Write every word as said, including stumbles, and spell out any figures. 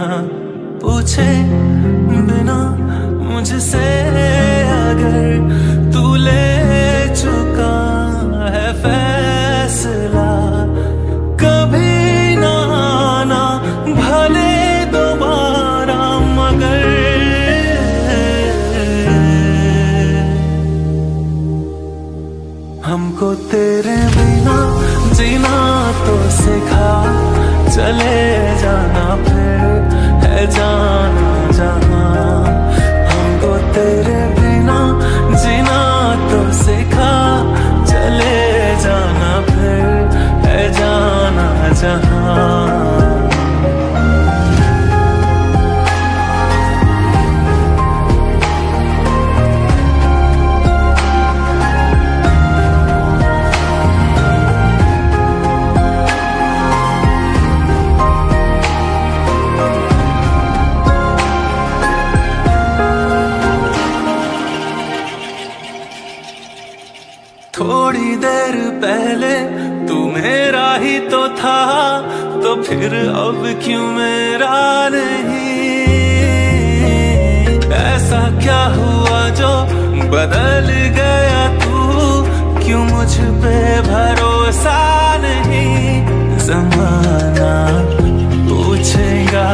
पूछे बिना मुझसे अगर तू ले चुका है फैसला, कभी ना आना भले दोबारा, मगर हमको तेरे बिना जीना तो सिखा, चले जाना फिर है जाना जहां। हमको तेरे बिना जीना तो सिखा, चले जाना फिर है जाना जहां। थोड़ी देर पहले तू मेरा ही तो था, तो फिर अब क्यों मेरा नहीं? ऐसा क्या हुआ जो बदल गया तू, क्यों मुझ पे भरोसा नहीं? ज़माना पूछेगा